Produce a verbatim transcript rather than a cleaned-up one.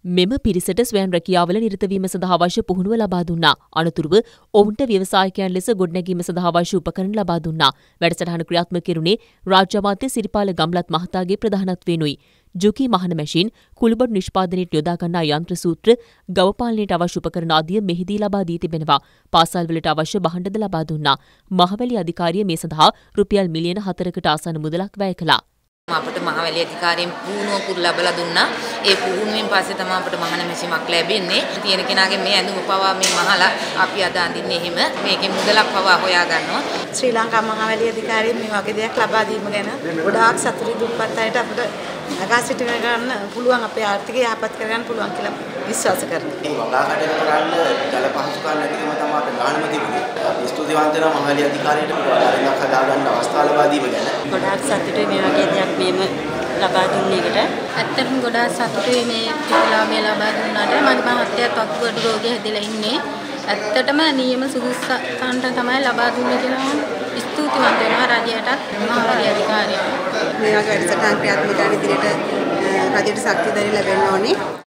මෙම පිරිසට ස්වයං රැකියාවල නිරත වීම සඳහා අවශ්‍ය පුහුණුව ලබා දුන්නා. අනතුරුව ඔවුන්ට ව්‍යවසායකයන් ලෙස ගොඩනැගීම සඳහා අවශ්‍ය උපකරණ ලබා දුන්නා. වැඩසටහන ක්‍රියාත්මක කෙරුණේ රාජ්‍ය අමාත්‍ය සිරිපාල ගම්ලත් මහතාගේ ප්‍රධානත්වයෙනුයි. ජුකි මහන මැෂින්, කුළුබඩු නිෂ්පාදනයට යොදා ගන්නා යන්ත්‍ර සූත්‍ර, ගව පාලනයට අවශ්‍ය උපකරණ ආදිය මෙහිදී ලබා දී තිබෙනවා. පාසල්වලට අවශ්‍ය භාණ්ඩද ලබා දුන්නා. මහවැලි අධිකාරිය මේ සඳහා රුපියල් මිලියන හතරකට ආසන්න මුදලක් වැය කළා. අපට මහවැලි අධිකාරියෙන් පුහුණුවකුත් ලැබලා දුන්නා. ඒ පුහුණුවෙන් පස්සේ තමයි අපට මහන මැෂිමක් ලැබෙන්නේ. තියෙන කෙනාගේ මේ ඇඳුම පවා මේ මහලා අපි අද අඳින්නේ එහෙම. මේකේ මුදලක් පවා හොයා ගන්නවා. ශ්‍රී ලංකා මහවැලි අධිකාරියෙන් මේ වගේ දෙයක් ලබා දීම ගැන ගොඩාක් සතුටුයි. දුප්පත් අයට අපිට නගා සිට ගන්න පුළුවන්, අපේ ආර්ථිකය යහපත් කරගන්න පුළුවන් කියලා විශ්වාස කරනවා. මේ වගා කටයුතු කරන්න ජල පහසුකම් නැතිකම තමයි අපේ ගානම තිබුණේ. අපි ස්තුතිවන්ත වෙනවා මහවැලි අධිකාරියට පරිණාමයක් හදා ගන්න අවස්ථාව ලබා දීම ගැන. ගොඩාක් සතුටුයි මේ වගේ දෙයක් මේම ලබා දුන්න එකට. ඇත්තටම ගොඩාක් සතුටුයි මේ ප්‍රතිලාභය ලබා දුන්නාට. මගේ මහත්තයාත් වකුගඩු රෝගය හැදලා ඉන්නේ. ඇත්තටම නියම සුදුසුකම්ට තමයි ලබා දුන්නේ කියලා ස්තුතිවන්ත වෙනවා රජයටත් මහවැලි අධිකාරියට. මේ වගේ වැඩසටහන් ක්‍රියාත්මක කරන ඉදිරියට රජයට ශක්තිය දැරි ලැබෙන්න ඕනේ.